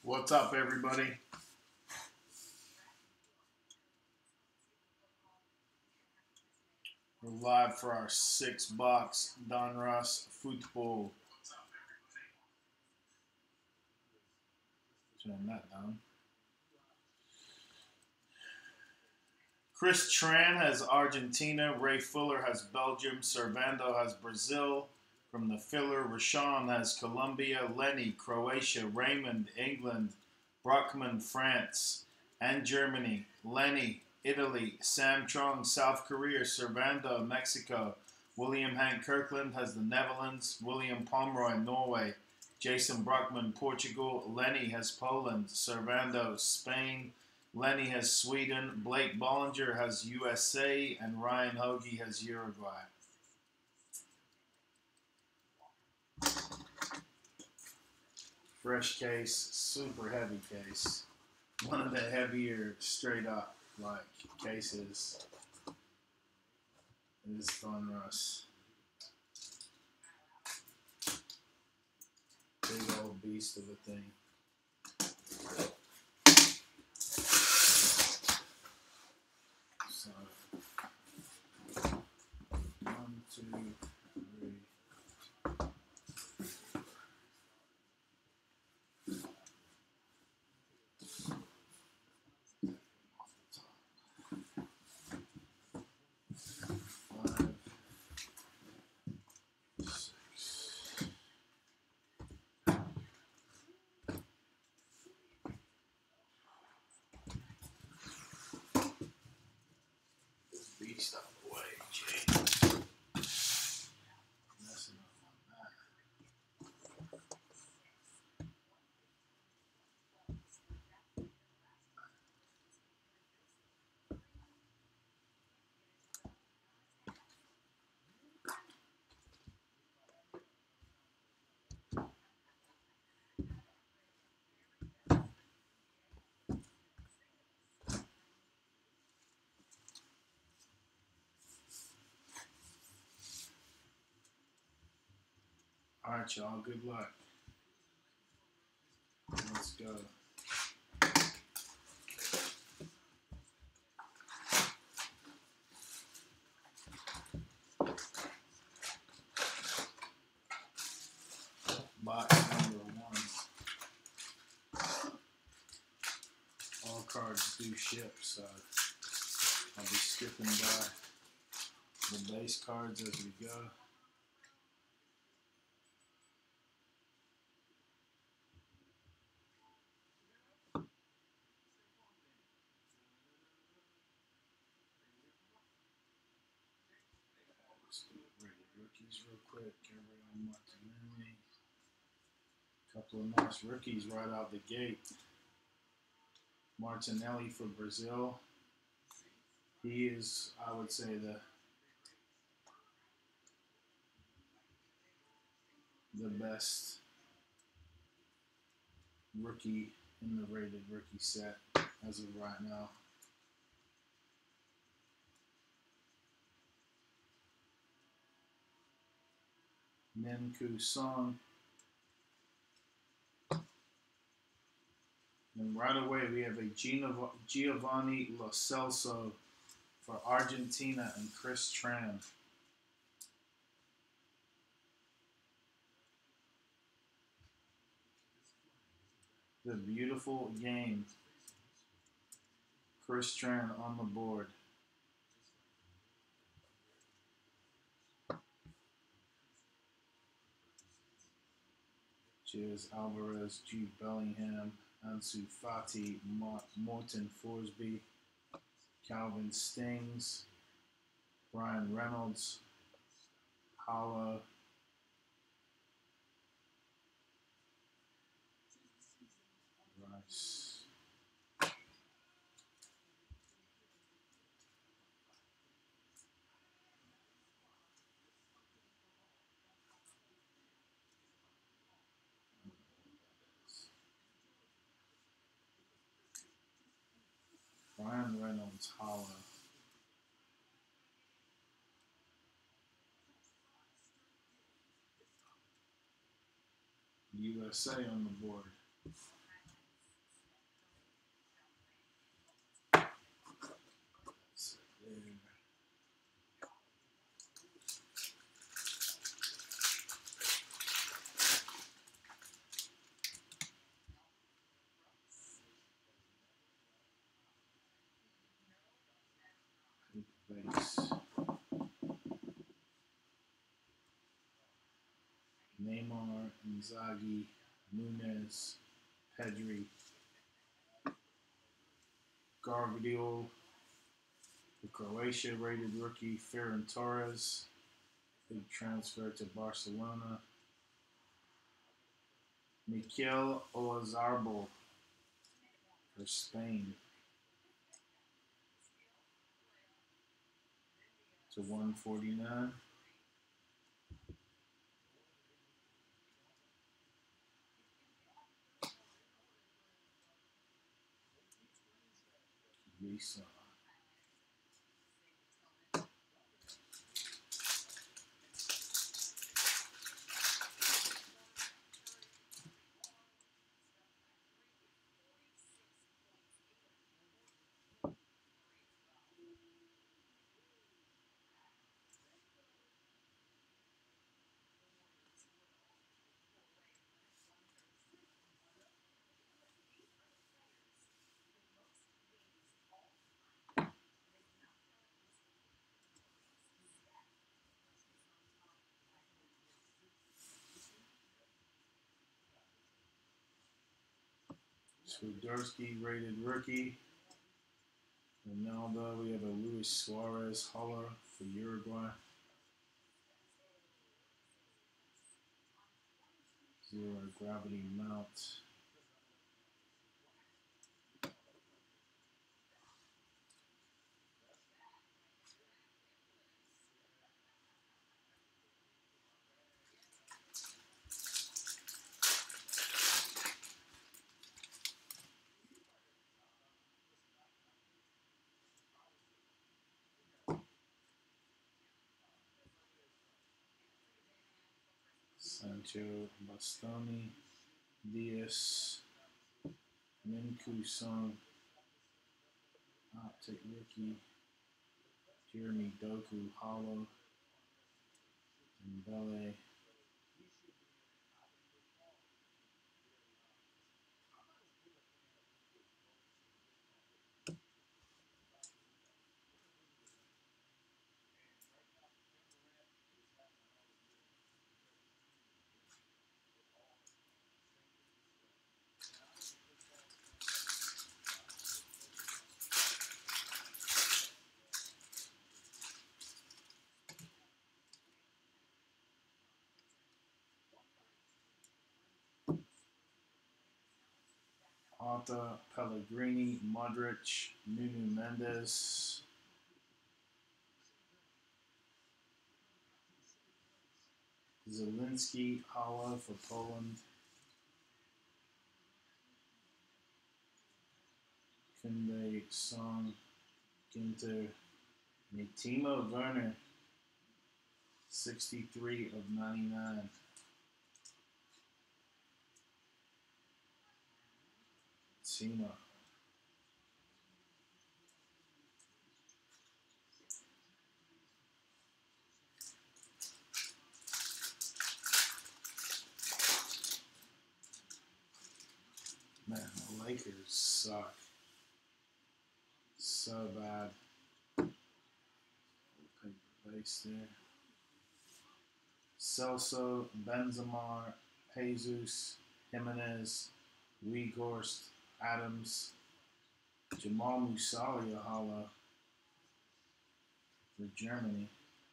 What's up, everybody? We're live for our $6 Donruss football. Turn that down. Chris Tran has Argentina. Ray Fuller has Belgium. Servando has Brazil. From the filler, Rashawn has Colombia. Lenny, Croatia. Raymond, England. Brockman, France. And Germany. Lenny, Italy. Sam Trong, South Korea. Servando, Mexico. William Hank Kirkland has the Netherlands. William Pomeroy, Norway. Jason Brockman, Portugal. Lenny has Poland. Servando, Spain. Lenny has Sweden. Blake Bollinger has USA. And Ryan Hoagie has Uruguay. Fresh case, super heavy case. One of the heavier, straight up, like, cases is Donruss. Big old beast of a thing. So, 1, 2, 3. Beast out of the way, James. That's enough on that. All right, y'all. Good luck. Let's go. Box number 1. All cards do ship, so I'll be skipping by the base cards as we go. Let's do rated rookies real quick. Gabriel Martinelli. Couple of nice rookies right out the gate. Martinelli for Brazil. He is, I would say, the best rookie in the rated rookie set as of right now. Ninku Song. And right away we have a Giovanni Lo Celso for Argentina and Chris Tran. The beautiful game. Chris Tran on the board. Cheers, Alvarez, Jude Bellingham, Ansu Fati, Morton Forsby, Calvin Stings, Brian Reynolds, Hala, Rice. Brian Reynolds, Hala. USA on the board. Inzaghi, Nunez, Pedri, Garvidiol, the Croatia rated rookie, Ferran Torres, big transfer to Barcelona, Mikel Oyarzabal for Spain to 149. Visa. Swiderski rated rookie. Ronaldo, we have a Luis Suarez Holler for Uruguay. 0 gravity mount. Sancho, Bastoni, Diaz, Minku Song, Optic rookie, Jeremy Doku Hollow, Mbele. Arthur Pellegrini, Modric, Nuno Mendes, Zielinski, Hala for Poland, Kunde, Song, Ginter, Timo Werner, 63 of 99. Timo. Man, the Lakers suck. So bad. Paper base there. Celso, Benzema, Jesus, Jimenez, Weghorst, Adams, Jamal Musiala Hala for Germany.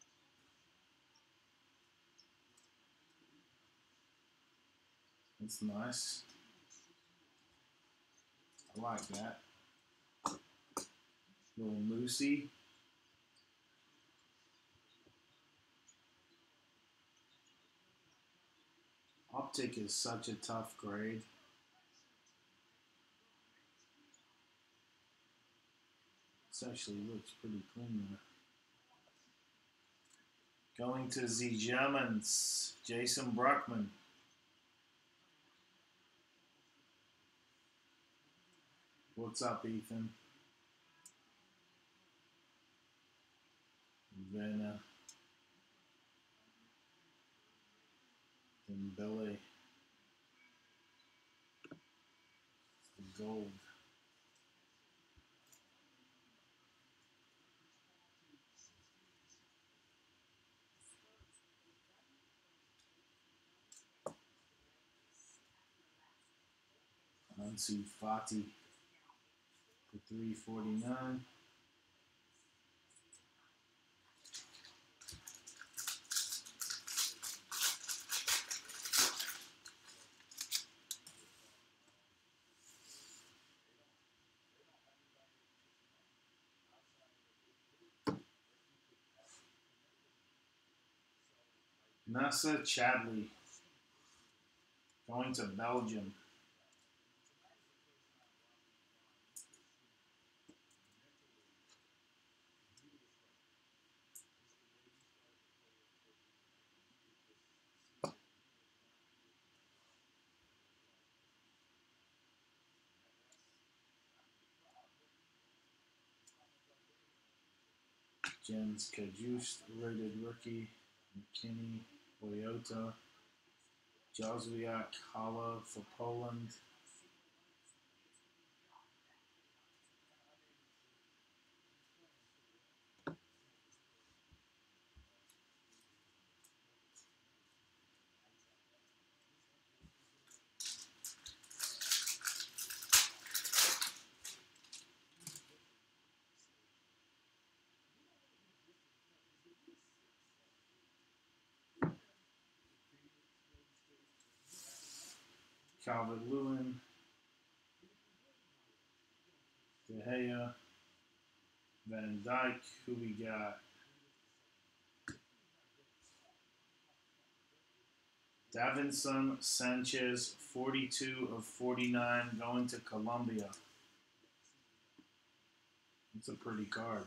That's nice. I like that. Little Moosey. Optic is such a tough grade. This actually looks pretty clean there. Going to the Germans, Jason Brockman. What's up, Ethan? Vanna. And Billy. The gold. Ansu Fati for 349. Nessa Chadley going to Belgium. Jens Kajust, rated rookie. McKinney, Toyota. Jozwiak Hala for Poland. Calvert-Lewin, De Gea, Van Dijk. Who we got? Davinson Sanchez, 42 of 49, going to Colombia. It's a pretty card.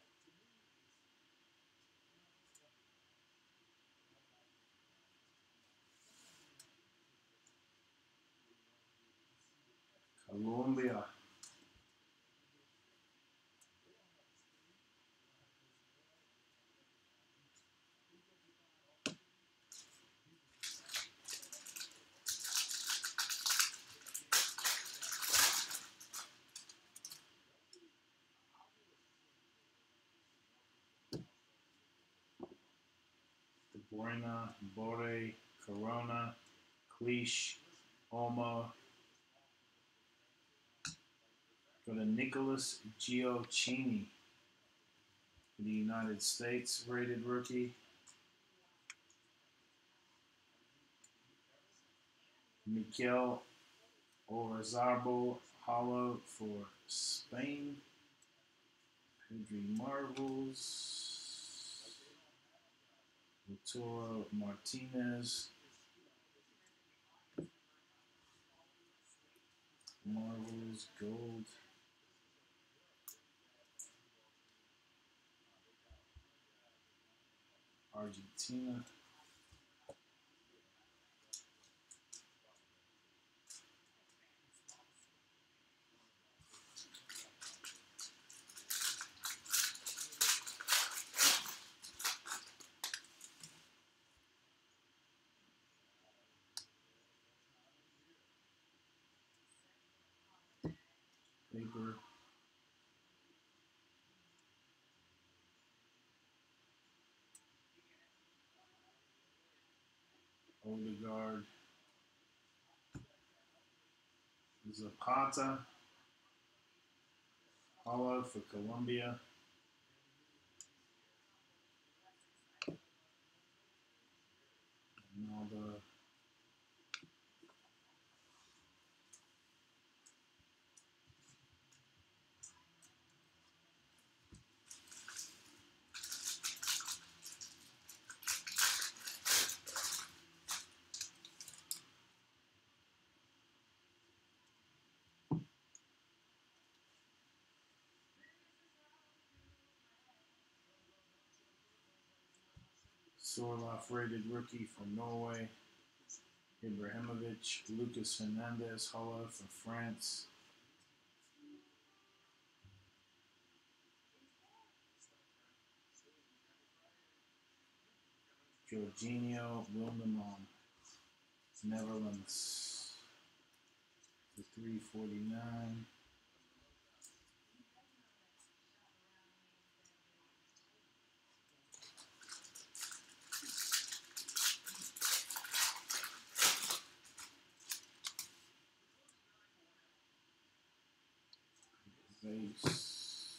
Colombia. De Bruyne, Borre, Corona, Cleach, Olmo. Go to Nicholas Gioacchini for the United States, rated rookie. Mikel Oyarzabal, hollow for Spain. Pedri Marvels. Lautaro Martinez. Marvels, gold. Argentina. Paper. Odegaard. Zapata. Hollow for Colombia. Ronaldo. Sorloth, rated rookie for Norway. Ibrahimovic, Lucas Hernandez, hollow for France. Jorginho Wilderman, Netherlands for 349. Base.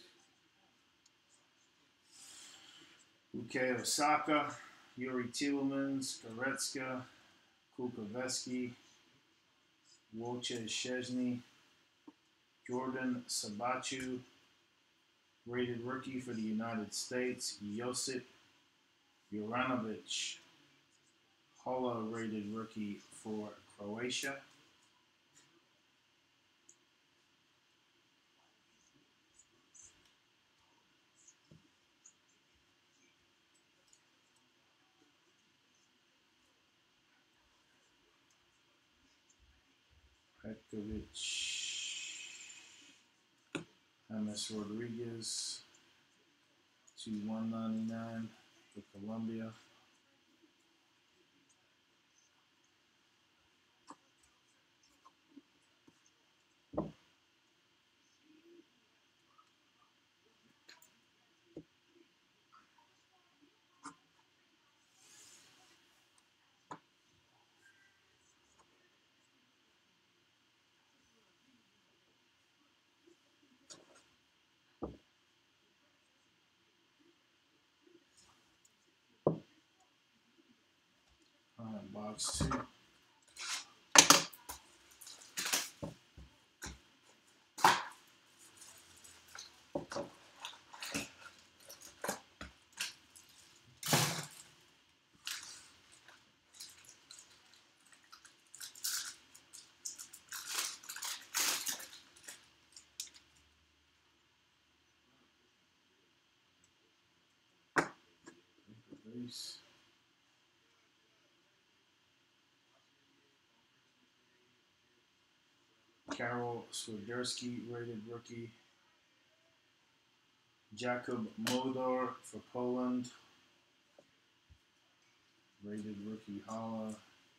Uke Osaka, Yuri Tielemans, Goretzka, Kukoveski, Wojciech Szczesny, Jordan Sabachu, rated rookie for the United States, Josip Juranovic, Holla, rated rookie for Croatia. Petkovic, James Rodriguez, to 199 for Colombia. Box 2. Base. Karol Swiderski, rated rookie. Jakub Modor for Poland, rated rookie Hala.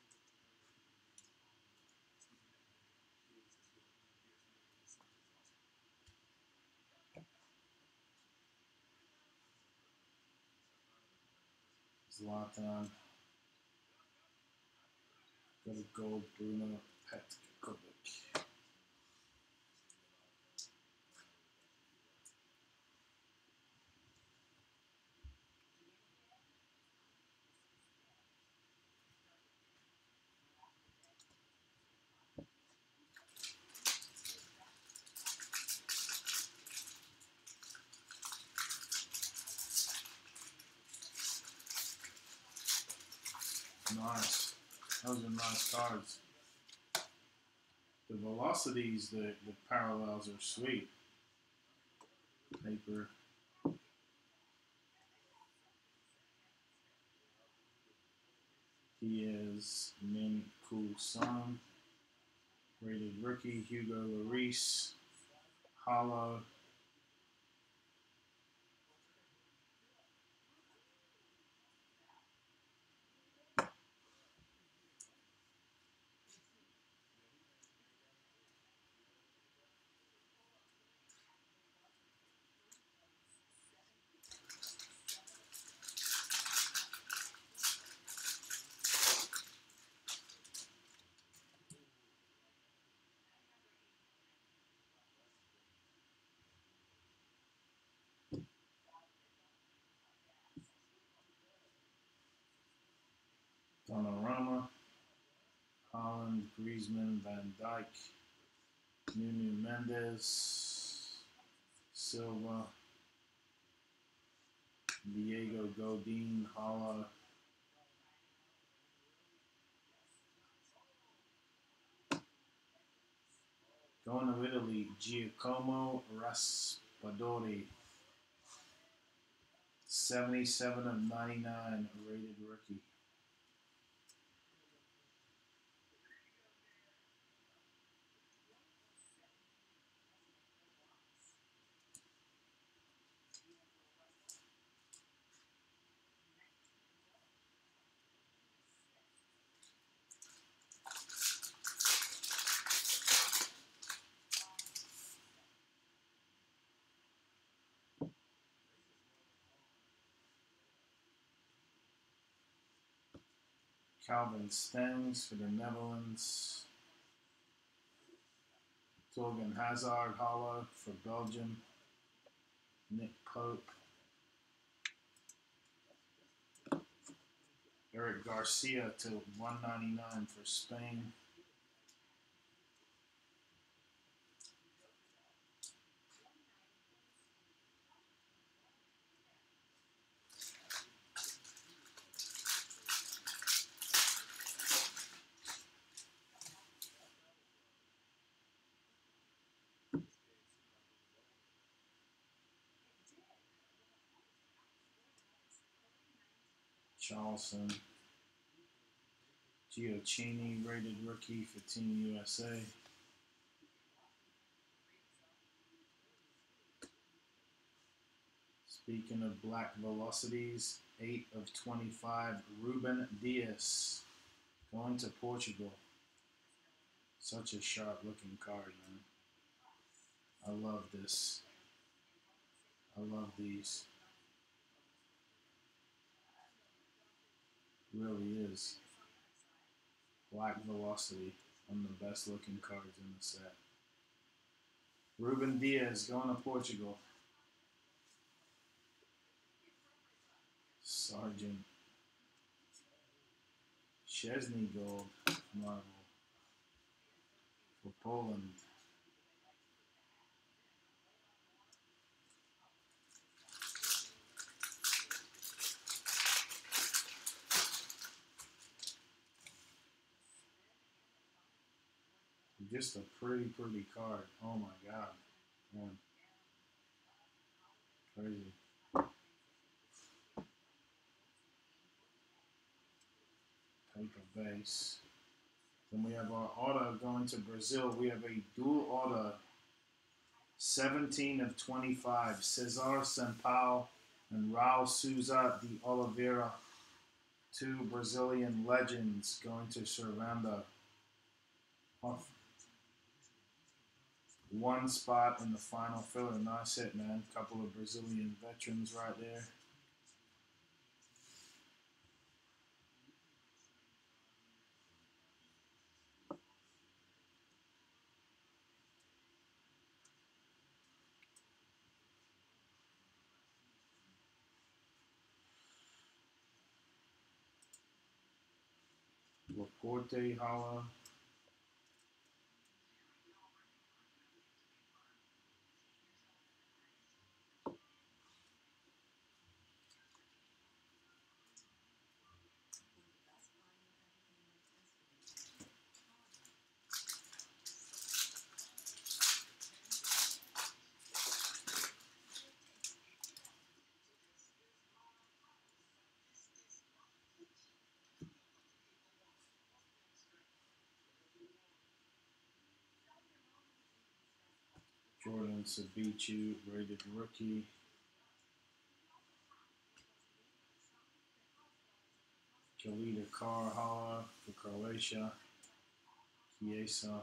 Zlatan. Got a gold Bruno Petkovic. Nice. Those are nice cards. The velocities, the parallels are sweet. Paper. He is Min Koo Sung, rated rookie. Hugo Lloris, Hollow. Donnarumma, Holland, Griezmann, Van Dijk, Nuno Mendes, Silva, Diego Godin, Hala. Going to Italy, Giacomo Raspadori, 77 of 99, rated rookie. Calvin Stengs for the Netherlands. Torgan Hazard hollow for Belgium. Nick Pope. Eric Garcia to 199 for Spain. Charleston. Giochini, rated rookie for Team USA. Speaking of black velocities, 8 of 25, Ruben Dias going to Portugal. Such a sharp looking card, man. I love this. I love these. It really is. Black velocity. One of the best looking cards in the set. Ruben Dias going to Portugal. Sergeant. Chesney Gold Marvel for Poland. Just a pretty card. Oh my god. Man. Crazy. Paper base. Then we have our auto going to Brazil. We have a dual auto. 17 of 25. Cesar Sampaio and Raul Souza de Oliveira. Two Brazilian legends going to Servando. Off. One spot in the final filler. Nice hit, man. Couple of Brazilian veterans right there. Laporte hollow. Jordan Sabichu, rated rookie. Kalita Karhala for Croatia. Chiesa.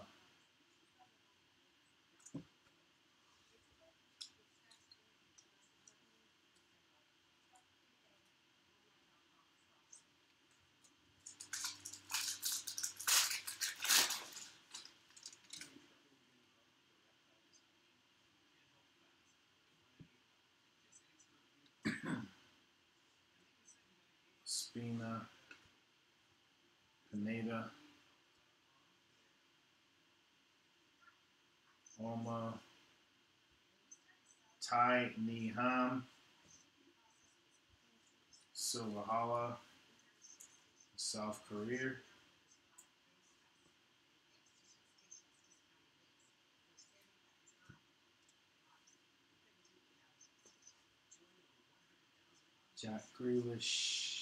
Spina. Pineda. Oma. Tai Niham. Silvahala. South Korea. Jack Grealish.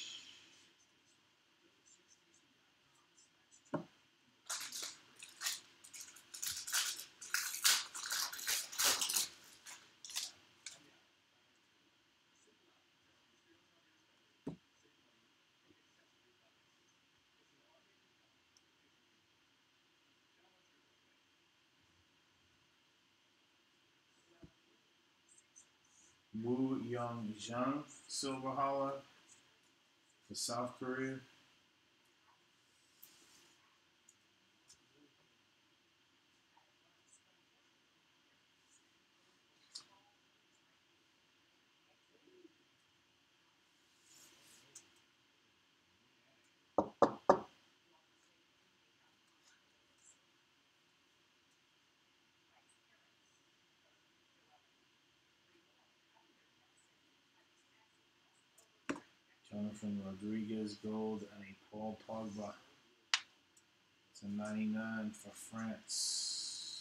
Woo Young Jung, Silverhala for South Korea. Jonathan Rodriguez gold and a Paul Pogba. It's a 99 for France.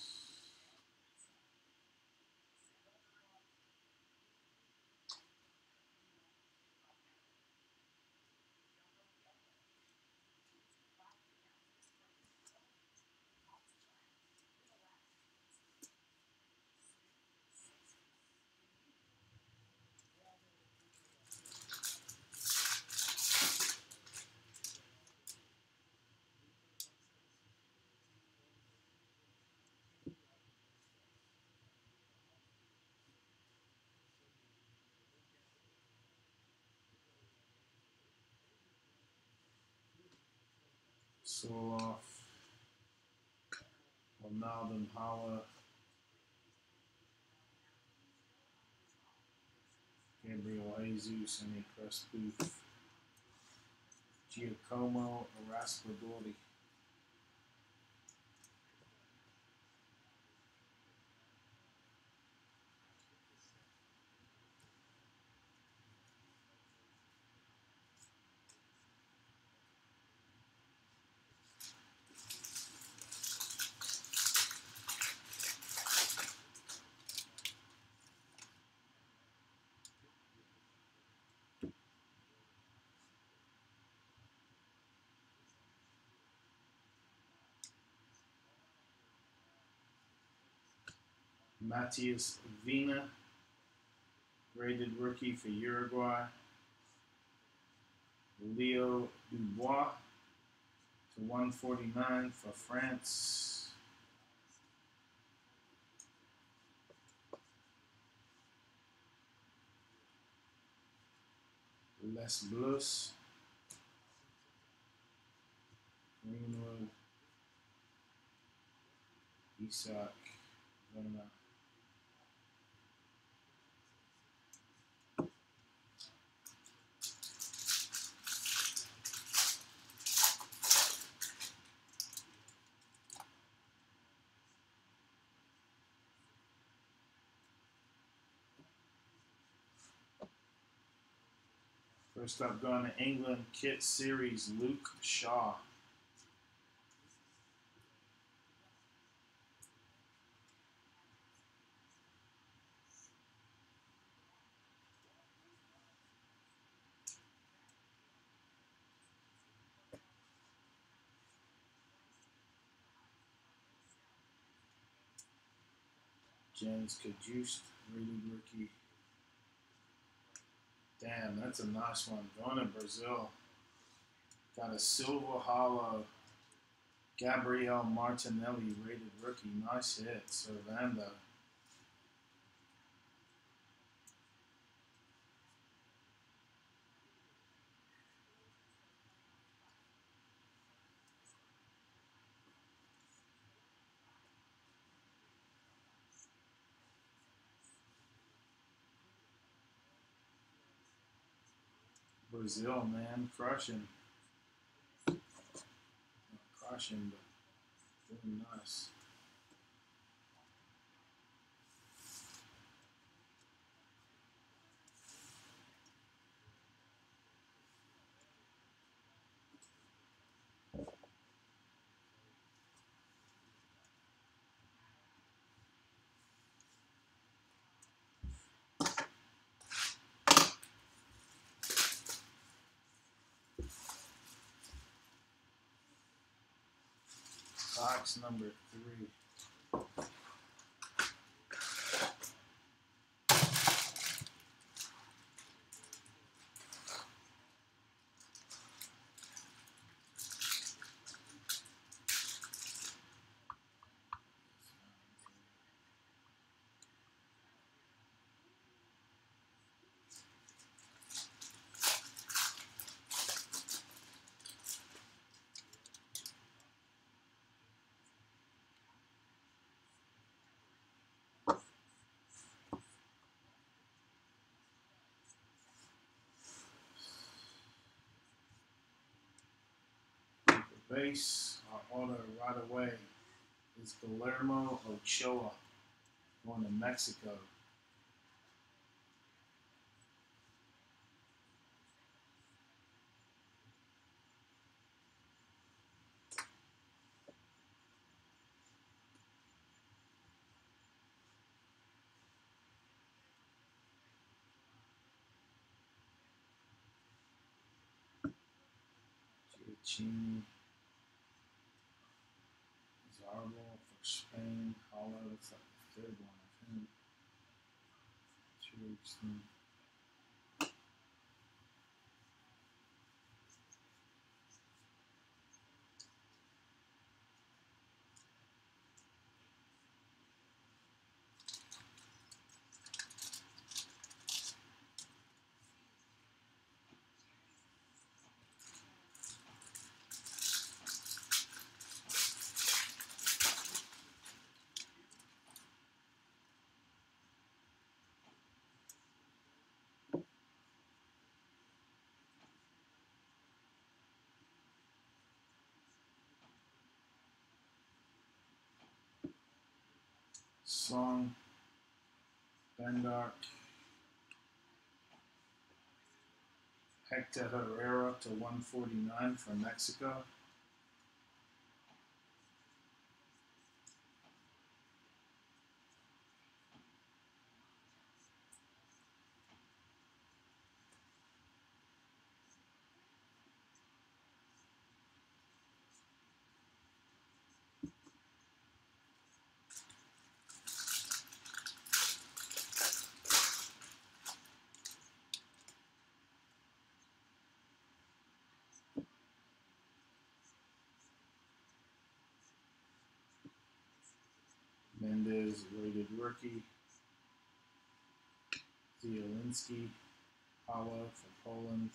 Soloff, Ronaldo Hala, Gabriel Jesus, and a press booth. Giacomo Raspadori. Matias Vina, graded rookie for Uruguay. Leo Dubois to 149 for France. Les Bleus, Greenwood, Isak, Verna. First up, going to England, Kit Series, Luke Shaw. Jens Kajust, rated rookie. Damn, that's a nice one. Going to Brazil. Got a silver hollow. Gabriel Martinelli, rated rookie. Nice hit. Servando. Brazil, man, crushing. Not crushing, but doing nice. Box number 3. Base, our order right away is Guillermo Ochoa, going to Mexico. . Chini. Zarbo for Spain. Hala, that's like the third one of him. 2 weeks in. Song. Bendark. Hector Herrera to 149 from Mexico. Mendez, rated rookie. Zielinski, Hala for Poland.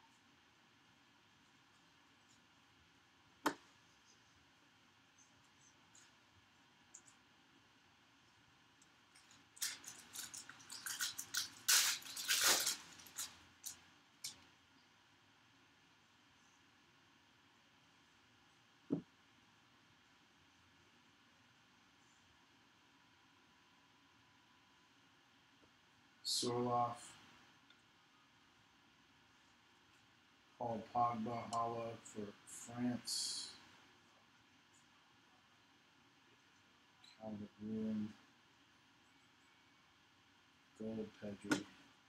Sorloff, Paul Pogba, Hala for France. Calvert Lewin, Gold Pedri.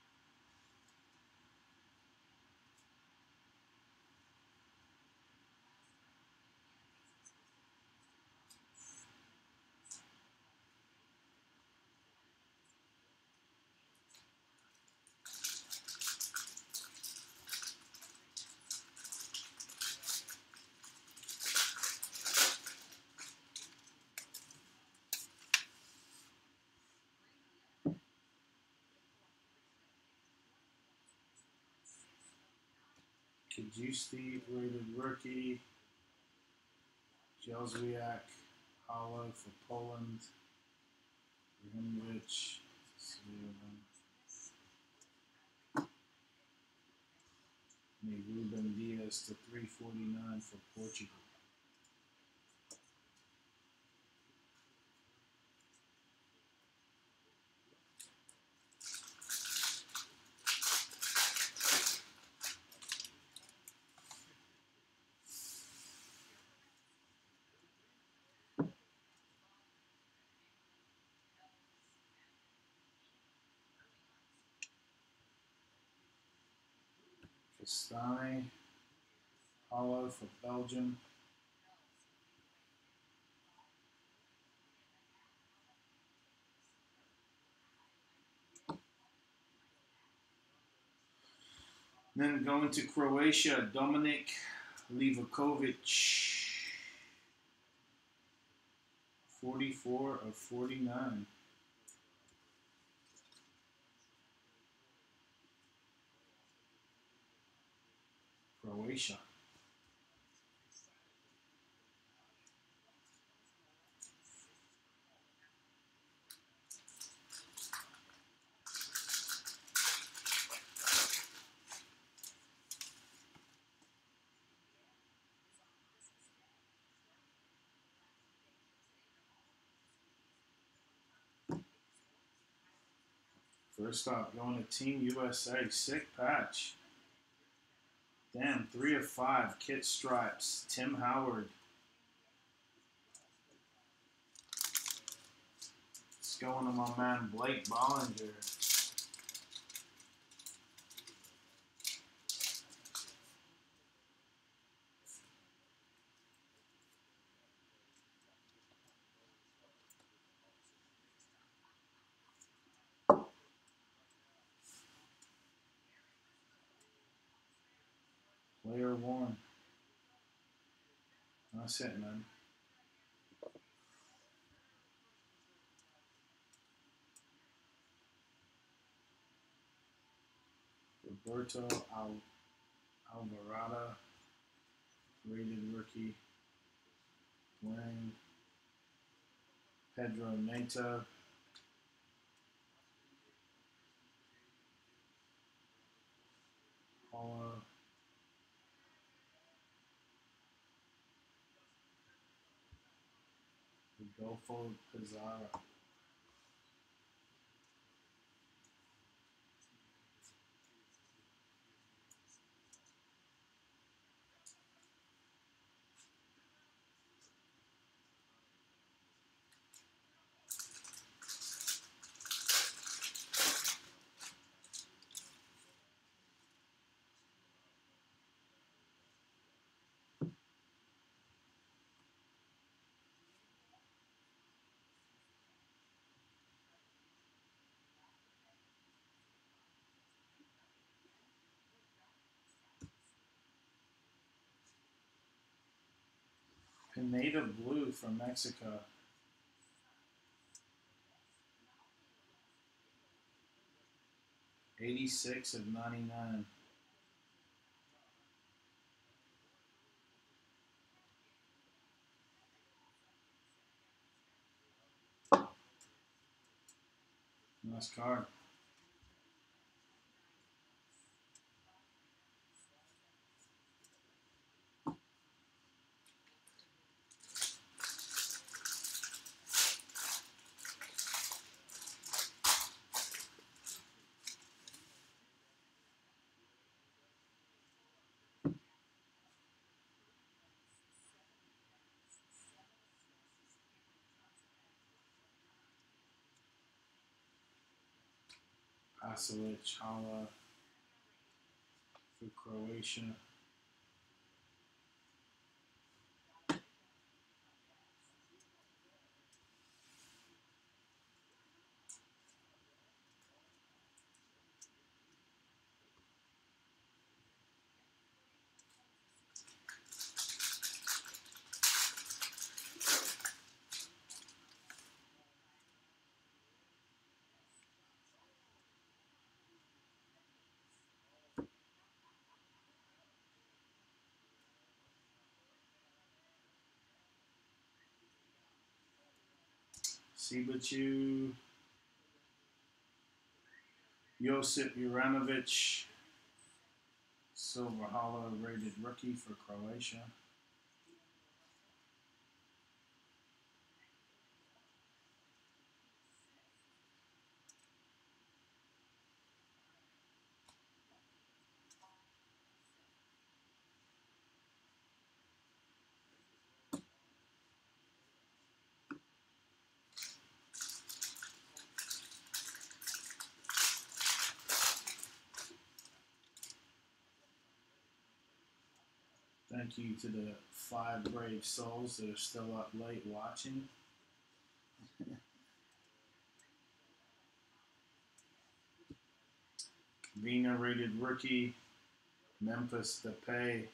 Kajusti, rated rookie. Jelzwiak, Hala for Poland. Rimrich, Ruben Diaz to 349 for Portugal. Castani, Hala for Belgium. Then going to Croatia, Dominik Livakovic, 44 of 49. Croatia. First up, going to Team USA, sick patch. Damn, 3 of 5, kit stripes, Tim Howard. It's going to my man Blake Bollinger. Player 1. That's it, man. Roberto Alvarado, rated rookie. Dwayne. Pedro Neto. Paula. Rodolfo Pizarro. Pineda Blue from Mexico. 86 of 99. Nice card. Pasalic, Hala for Croatia. Sibachu, Josip Juranovic, Silver Hala rated rookie for Croatia. Thank you to the 5 brave souls that are still up late watching. Vina rated rookie. Memphis Depay.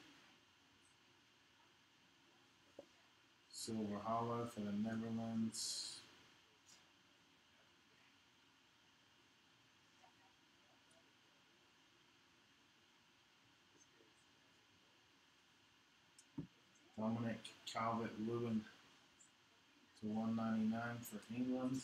Silver Hala for the Netherlands. Dominic Calvert-Lewin to 199 for England.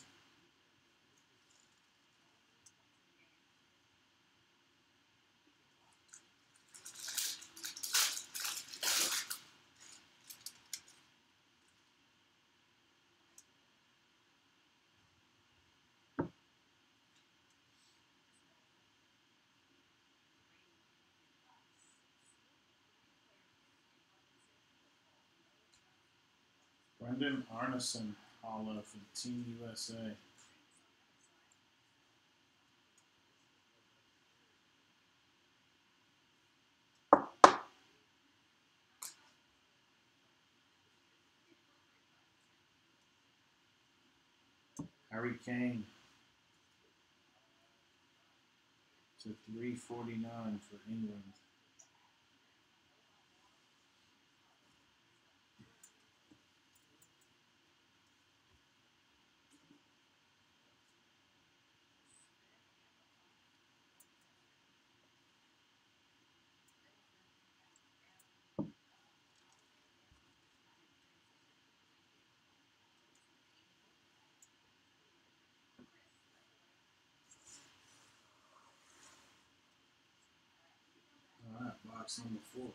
Brendan Arneson, Hala for Team USA. Harry Kane to 349 for England. box number 4.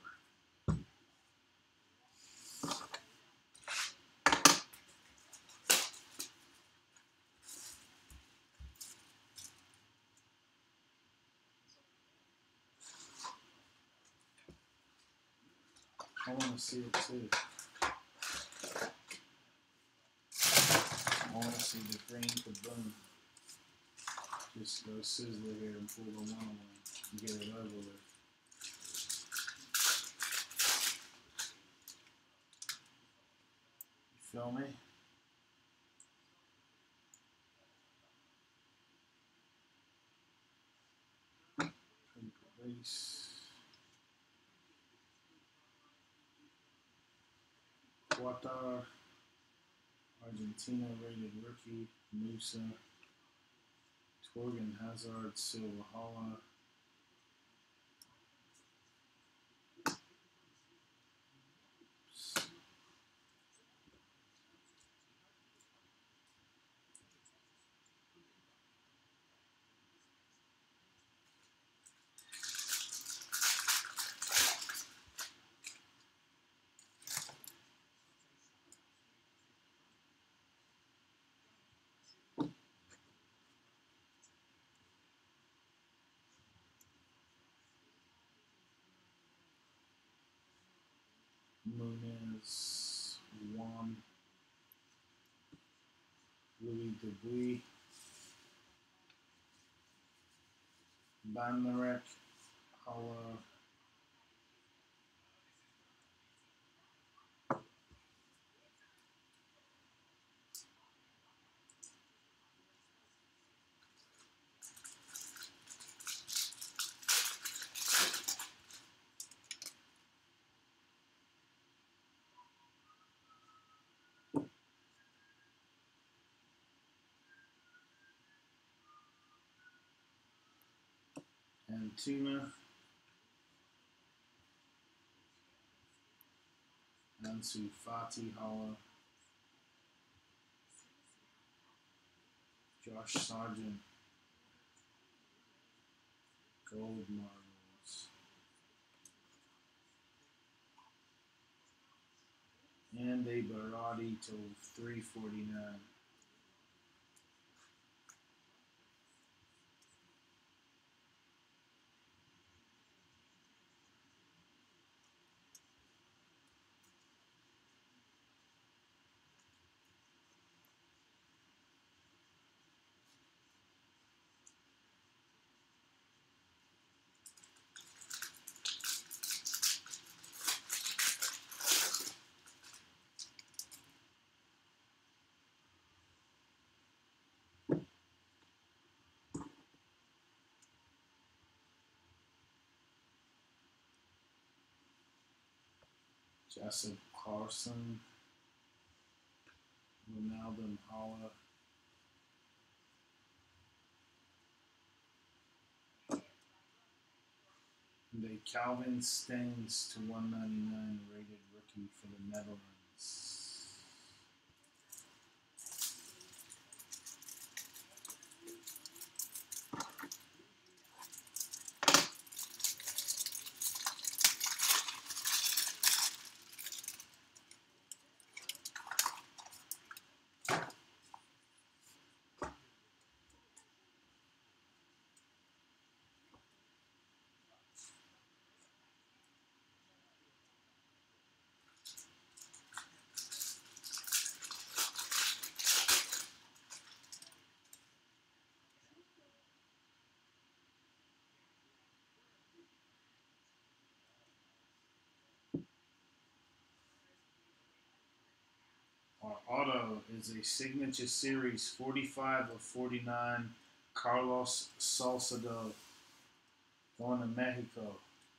I want to see it too. I want to see the green kaboom. Just go sizzler here and pull the one away and get it over with. You feel me? Base. Qatar, Argentina rated rookie, Musa, Torgan Hazard, Silva Hala, Munez, Juan, Louis Dubuis, Banmarek, Hala, Antuna, Ansu Fati Hala, Josh Sargent, Gold Marbles, and a Barati to 349. Jessup Carson, Ronaldo Hala, and a Calvin Stengs to 199 rated rookie for the Netherlands. Our auto is a Signature Series 45 of 49 Carlos Salcedo going to Mexico.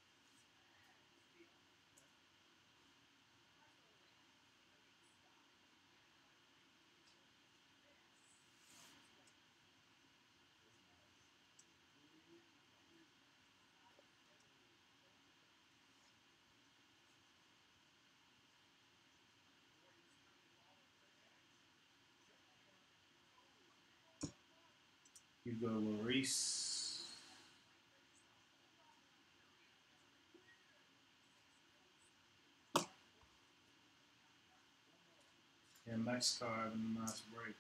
Hugo Lloris, next car having a nice break.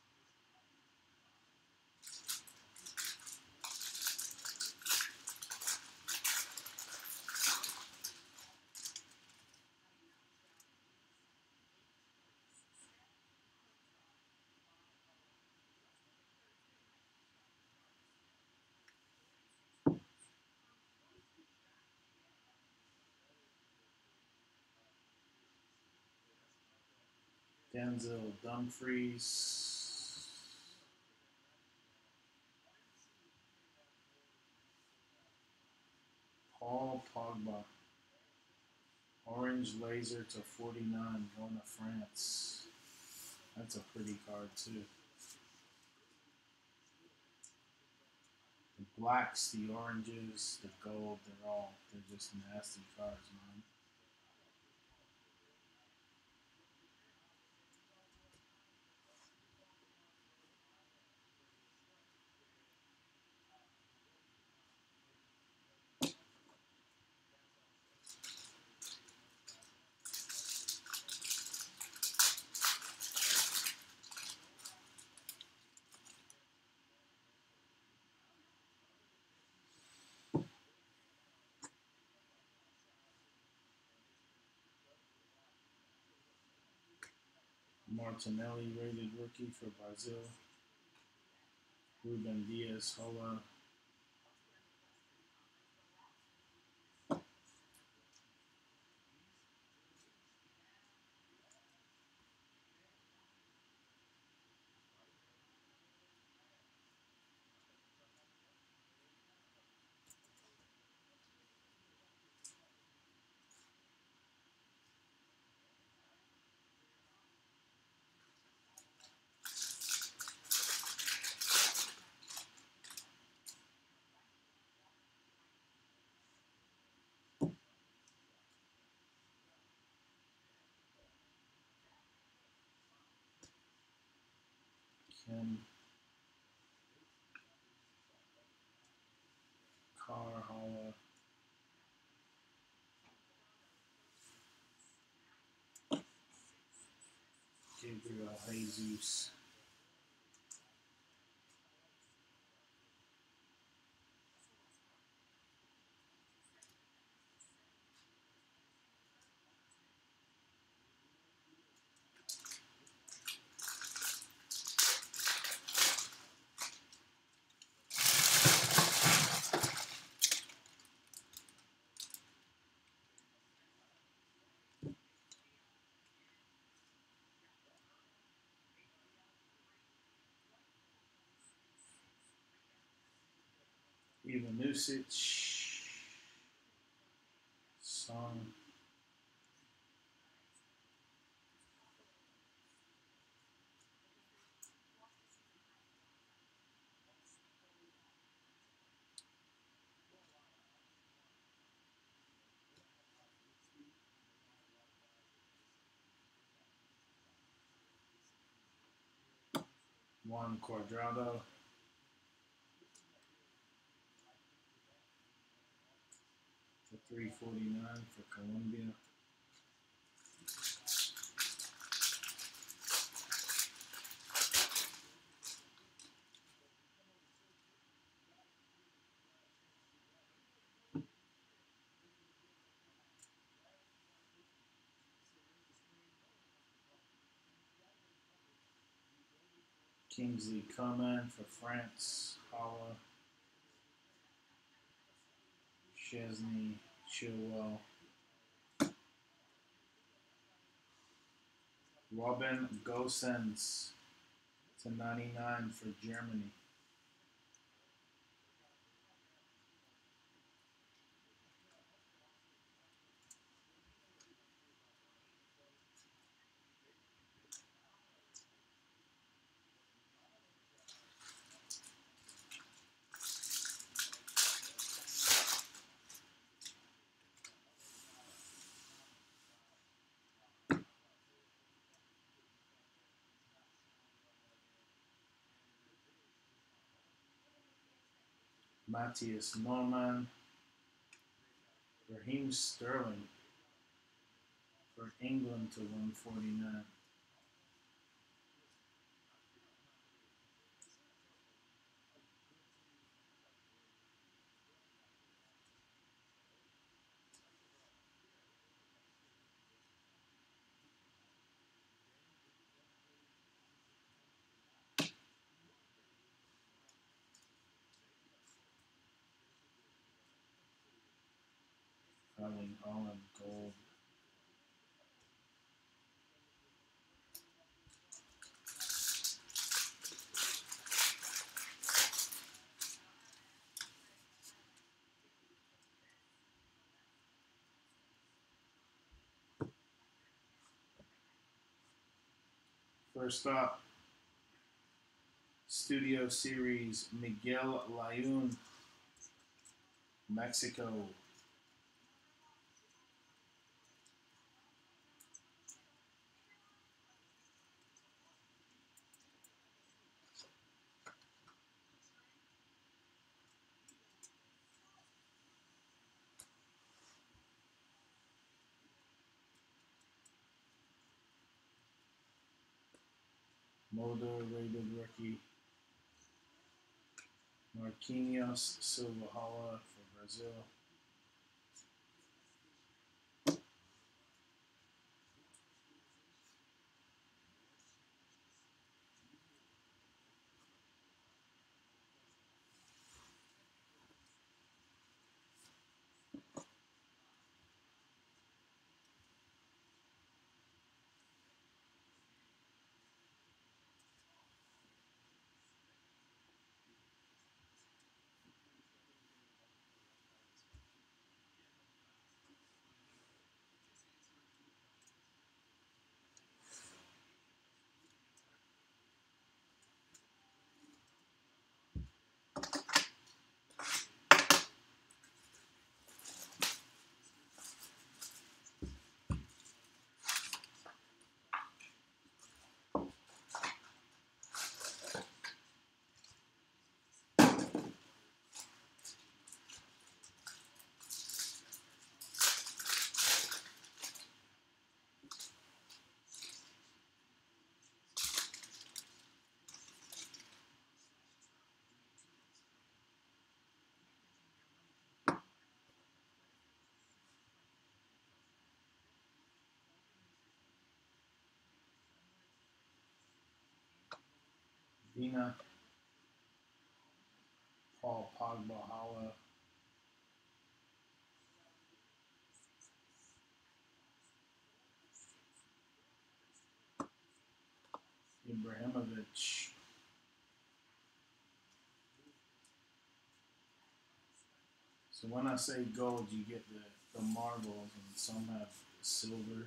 Denzel Dumfries. Paul Pogba. Orange laser to 49 going to France. That's a pretty card too. The blacks, the oranges, the gold, they're just nasty cards, man. Martinelli rated rookie for Brazil. Ruben Diaz, Hola. Kim Carr, Holla. Gabriel Jesus. Ivanusic. Song. Juan Cuadrado. To 349 for Colombia. Kingsley Coman for France. Holla. Chesney Chilwell. Robin Gosens to 99 for Germany. Matthias Norman. Raheem Sterling for England to 149. Erling Haaland gold. First up, Studio Series Miguel Layun, Mexico. Mulder rated rookie. Marquinhos Silva Hala for Brazil. Vina, Paul Pogba Hala. Ibrahimovic. So when I say gold, you get the marbles, and some have silver.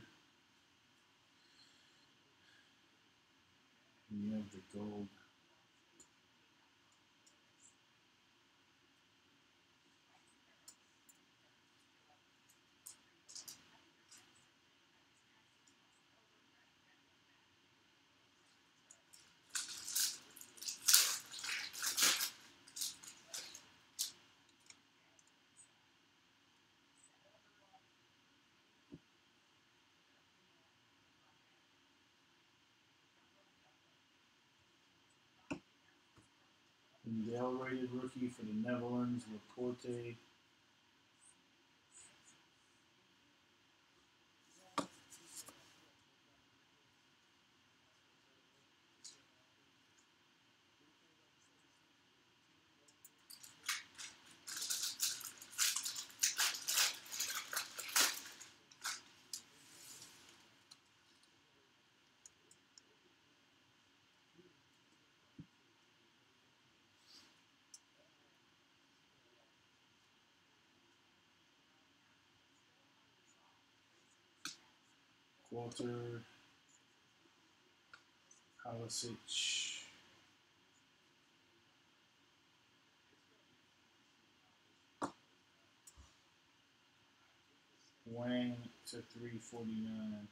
And you have the gold. And Dale rated rookie for the Netherlands, Laporte. Walter Halisic. Wang to 349.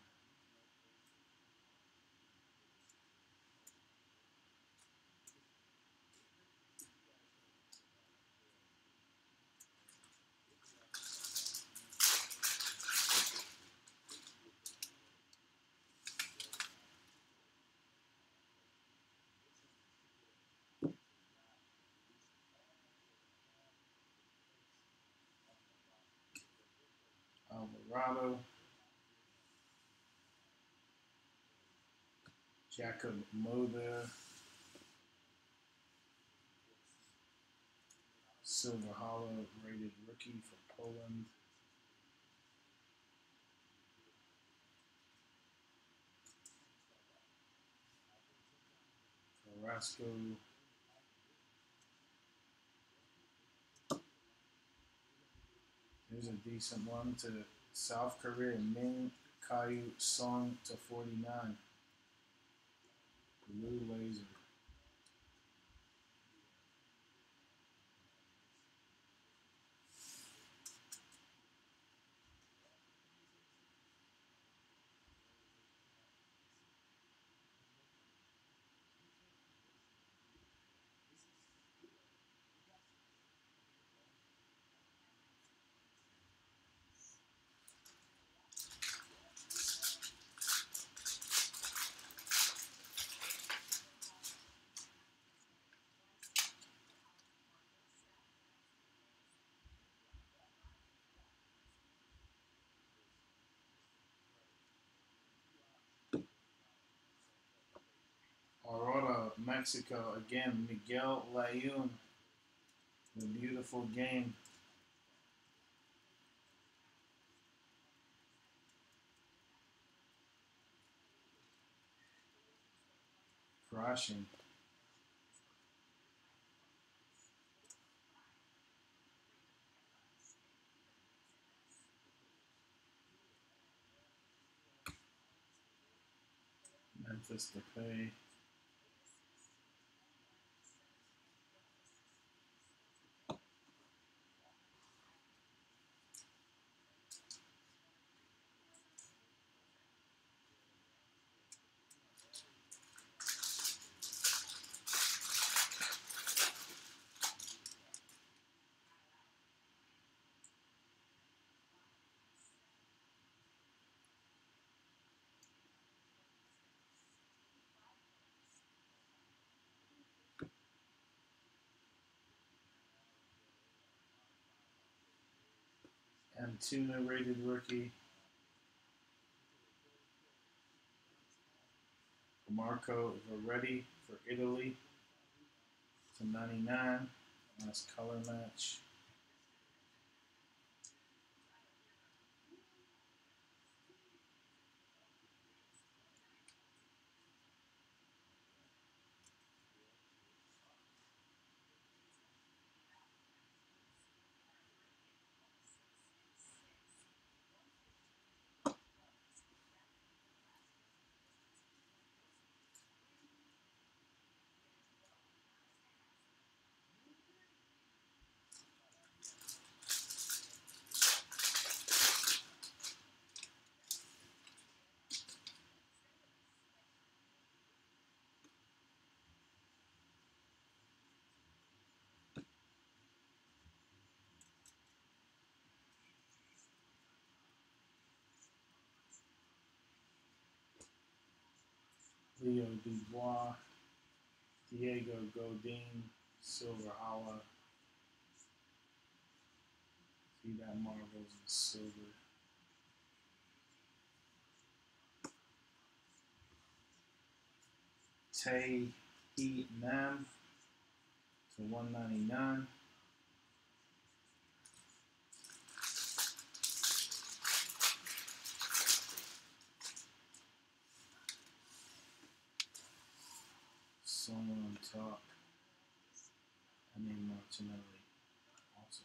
Alvarado. Jacob Moda. Silver Hollow rated rookie for Poland. Carrasco. There's a decent one to South Korea. Min Kyu Song to 49. Blue laser. Aurora, Mexico. Again, Miguel Layun. The beautiful game. Crushing. Memphis Depay. Antuna rated rookie. Marco Verratti for Italy to 99. Nice color match. Leo Dubois, Diego Godin, Silver Hala. See that Marvels in silver. Tay He Nam to 199. Someone on top. I mean Martinelli. Awesome.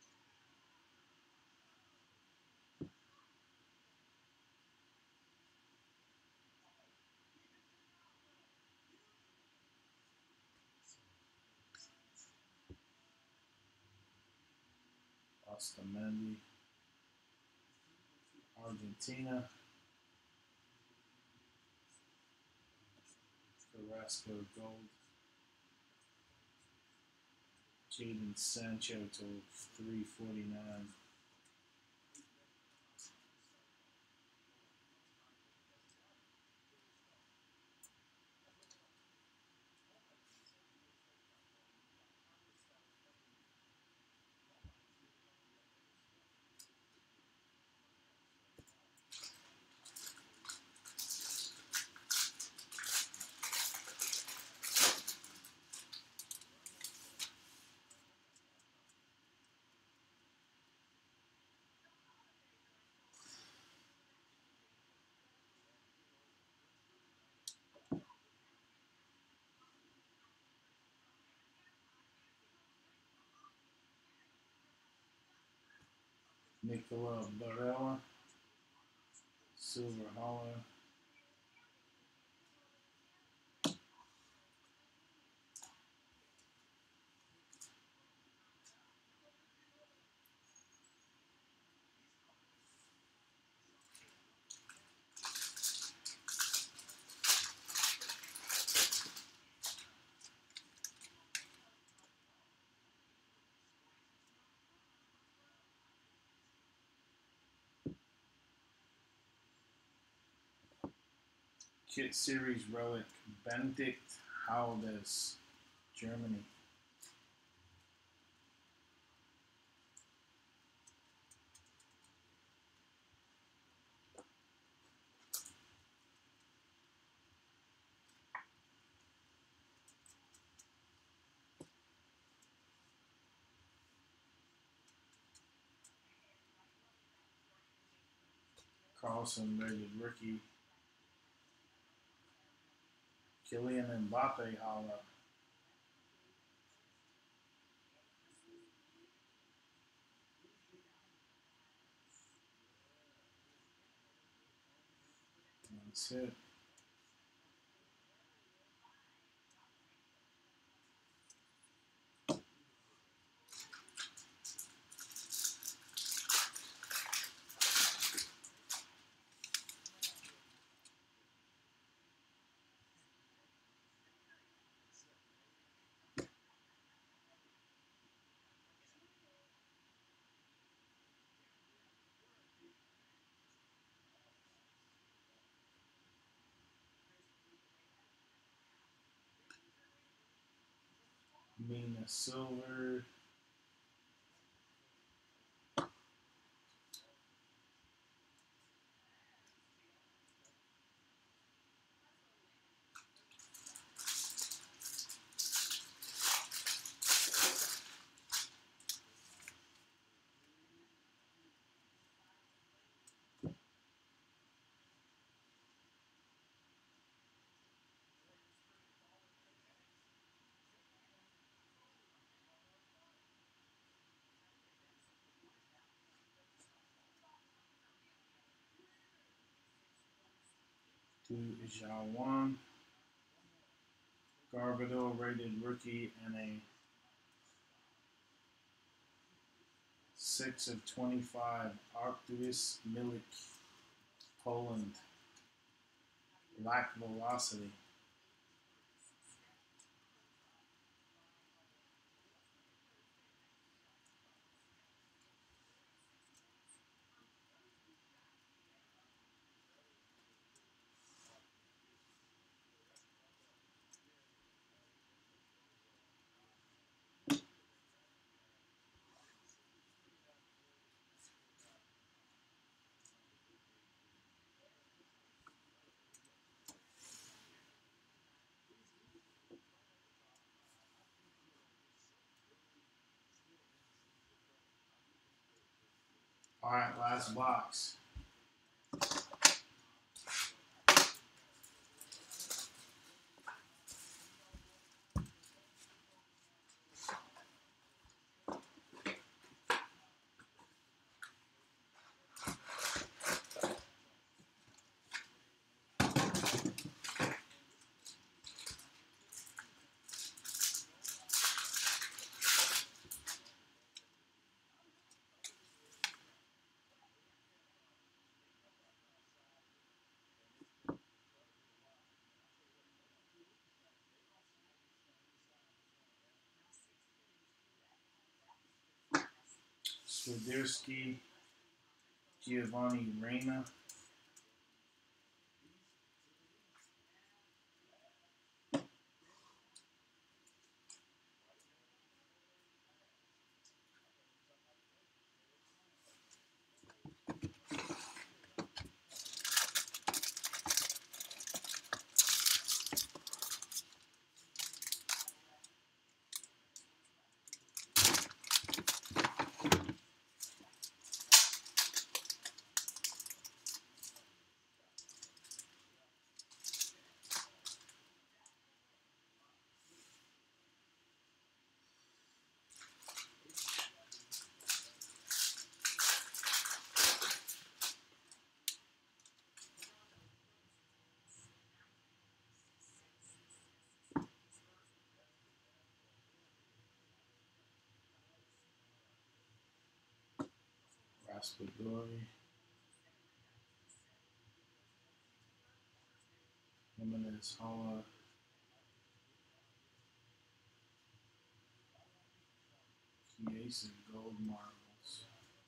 Ostamendi. Argentina. Carrasco gold. Jadon Sancho to 349. Nicola Barella, Silver Hollow. Kit Series Relic, Benedict Haldes, Germany. Carlson rated rookie. Kylian Mbappe Holo. That's it. Mina Silver. To Jawan. Garbado rated rookie and a 6/25. Arcturus Milik, Poland. Lack velocity. All right, last box. Swiderski, Giovanni Reyna. Raspadori, Jimenez, Holla, Chiesa, Gold Marbles.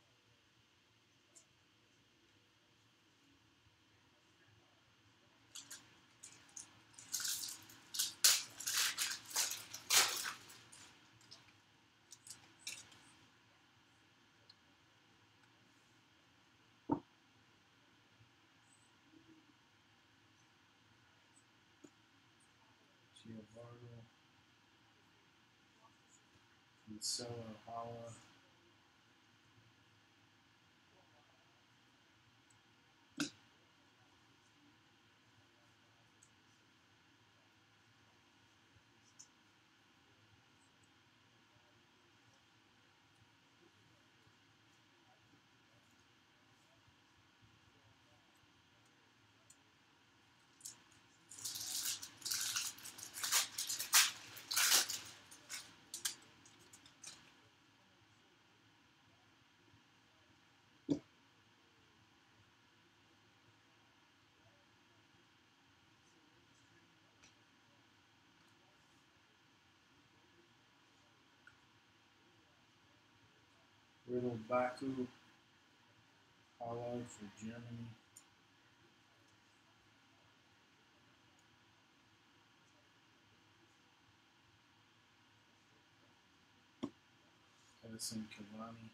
Giovanni, Marcelo, Holla, Riddle, Baku, Holla for Germany. Edison Cavani.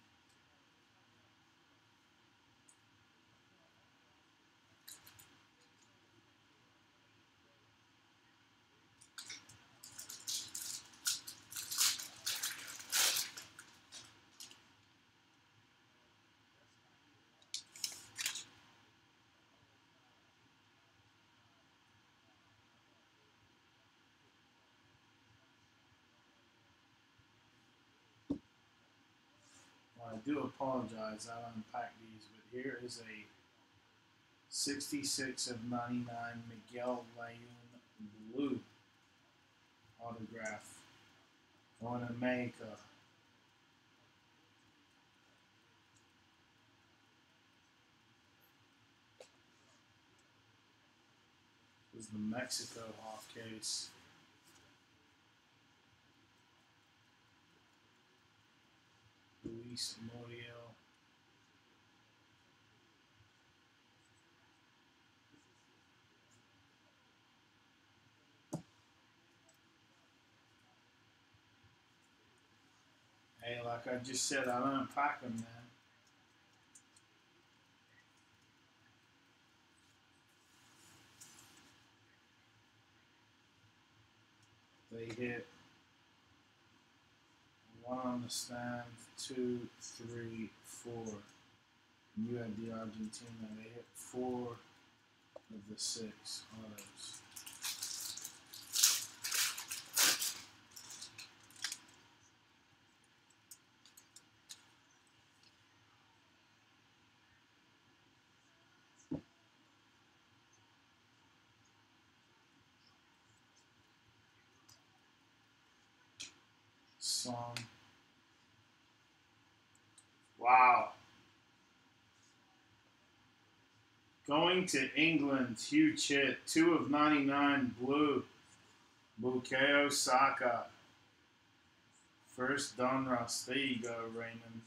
Well, I do apologize, I'll unpack these, but here is a 66 of 99 Miguel Layun blue autograph going to Mexico. This is the Mexico off case. Luis Muriel. Hey, like I just said, I'll unpack them, man. They hit 1 on the stand, 2, 3, 4. And you have the Argentina. They hit 4 of the 6 autos. Song. Wow. Going to England, huge hit. 2 of 99 blue. Bukayo Saka. First Donruss. There you go, Raymond.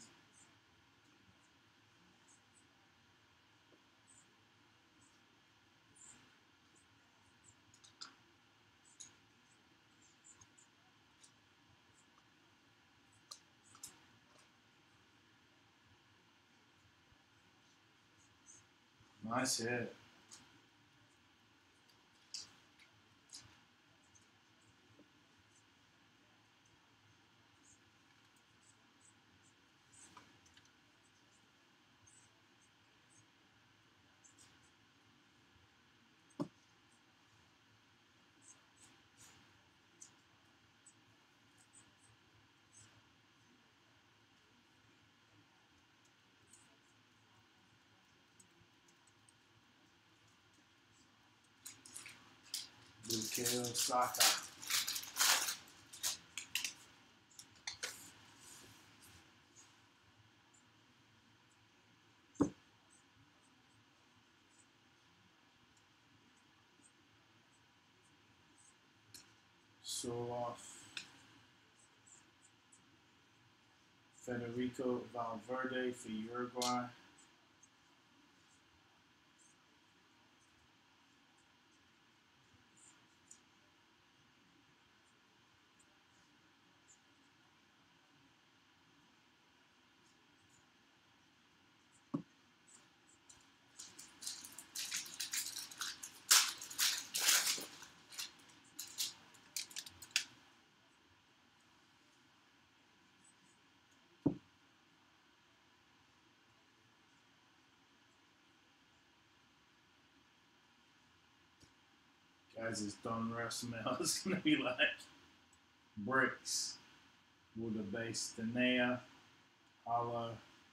Nice hit. Bukayo Saka. Soloff, Federico Valverde for Uruguay. Guys, this Donruss smell is going to be like bricks. Buda Base Danea, Hala.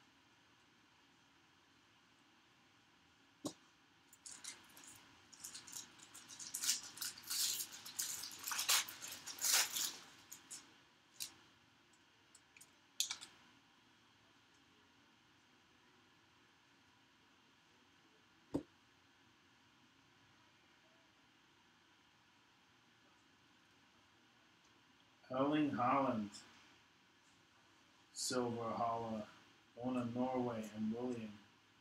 Erling Haaland, Silver Hala, Ona Norway, and William.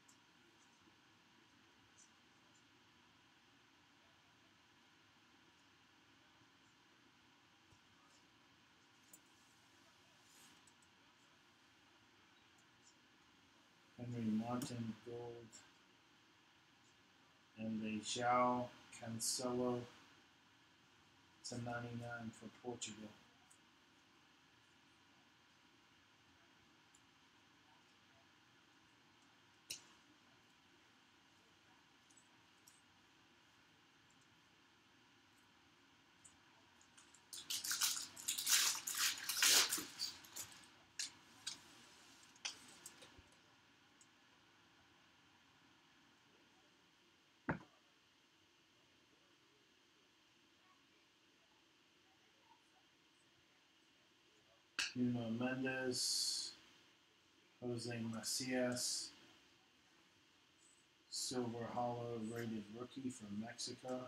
Henry Martin, Gold, and the João Cancelo to 99 for Portugal. Nuno Mendes, Jose Macias, Silver Hollow rated rookie from Mexico.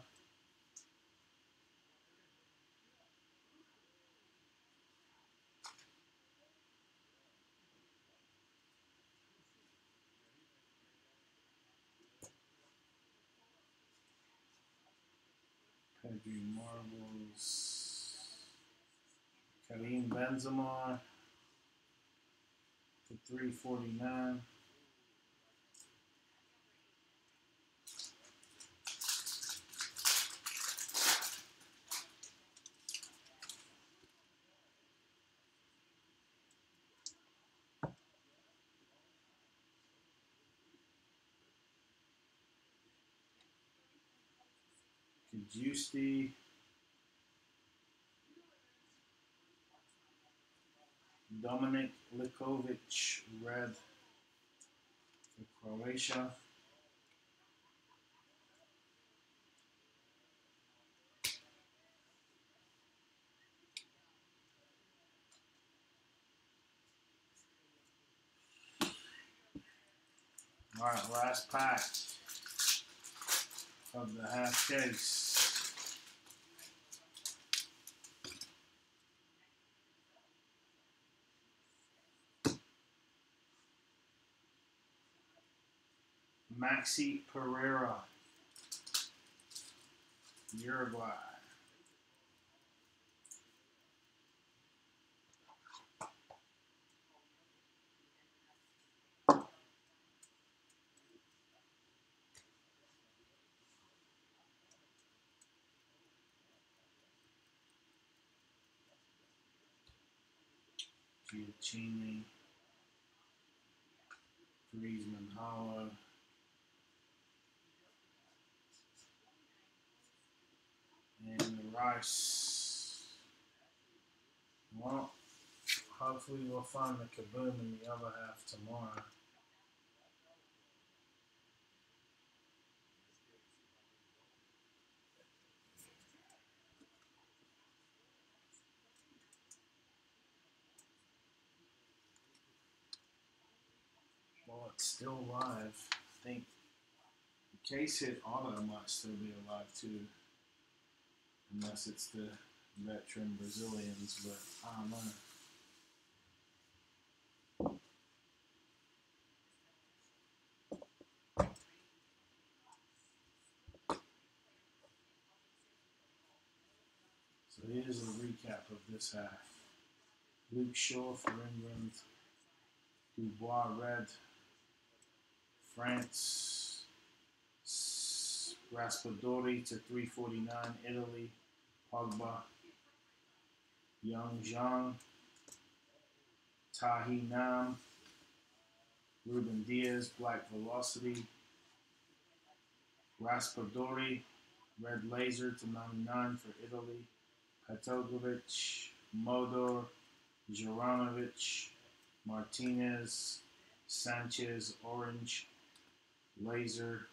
Pedri Marbles, Karim Benzema for 349. Kajusti, Dominik Likovic, red for Croatia. All right, last pack of the half case. Maxi Pereira, Uruguay. Giacchini, Griezmann Hollow, and Rice. Well, hopefully we'll find the Kaboom in the other half tomorrow. Well, it's still live. I think the case hit auto might still be alive too, unless it's the veteran Brazilians, but I don't know. So here's a recap of this half. Luke Shaw for England, Dubois red, France, Raspadori to 349, Italy, Pogba, Young Zhang, Tahi Nam, Ruben Diaz, Black Velocity, Raspadori, Red Laser to 99 for Italy, Petogovic, Modor, Juranovic, Martinez, Sanchez, Orange, Laser,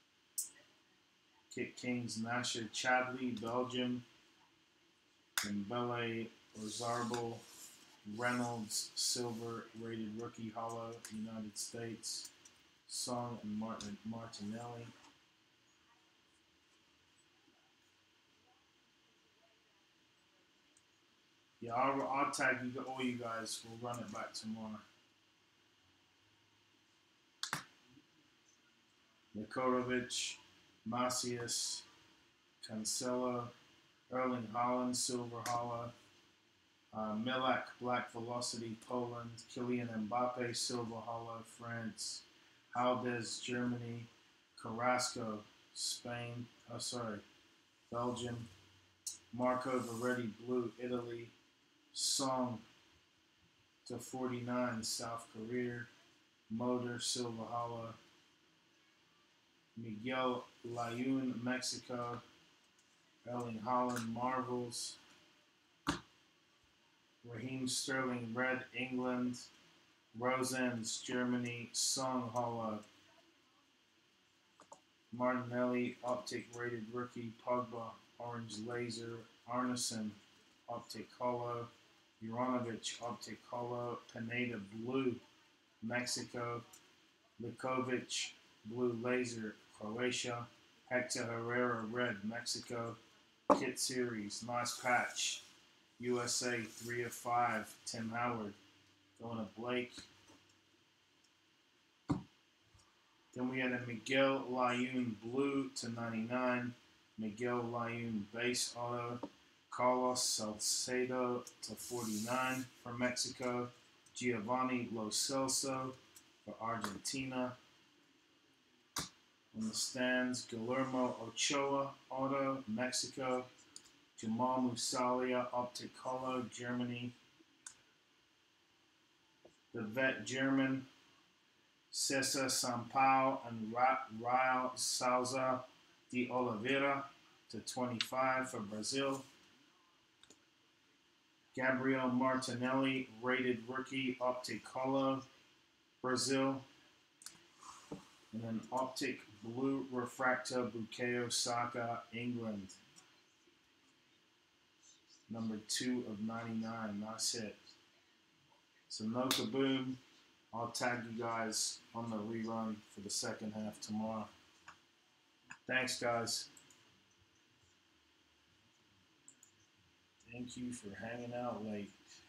Kit Kings, Nasha Chadley, Belgium, Dembele, Ozarbo, Reynolds, Silver, rated rookie, hollow, United States, Song and Martinelli. Yeah, I'll tag you all you guys. We'll run it back tomorrow. Nikorovic, Macias, Cancelo, Erling Haaland, Silver Hollow, Milak, Black Velocity, Poland, Kylian Mbappe, Silver Hollow, France, Haldez, Germany, Carrasco, Spain, Belgium, Marco Verratti, Blue, Italy, Song to 49, South Korea, Motor, Silver Hollow, Miguel Layun, Mexico, Erling Haaland, Marvels, Raheem Sterling, Red, England, Rosens, Germany, Song Hollow, Martinelli, Optic rated rookie, Pogba, Orange Laser, Arneson, Optic Hollow, Juranovic, Optic Hollow, Pineda Blue, Mexico, Likovic, Blue Laser, Croatia, Hector Herrera, Red, Mexico, Kit Series, nice patch, USA 3 of 5, Tim Howard, going to Blake. Then we had a Miguel Layun Blue to 99, Miguel Layun Base Auto, Carlos Salcedo to 49 for Mexico, Giovanni Lo Celso for Argentina. On the stands, Guillermo Ochoa Auto, Mexico, Jamal Musiala Optic Hollow, Germany. The vet German, Cesar Sampaio and Raul Souza de Oliveira to 25 for Brazil. Gabriel Martinelli, rated rookie, Optic Hollow, Brazil. And then Optic Blue Refractor, Bukayo Saka, England. Number 2 of 99. That's it. So no kaboom. I'll tag you guys on the rerun for the second half tomorrow. Thanks, guys. Thank you for hanging out late.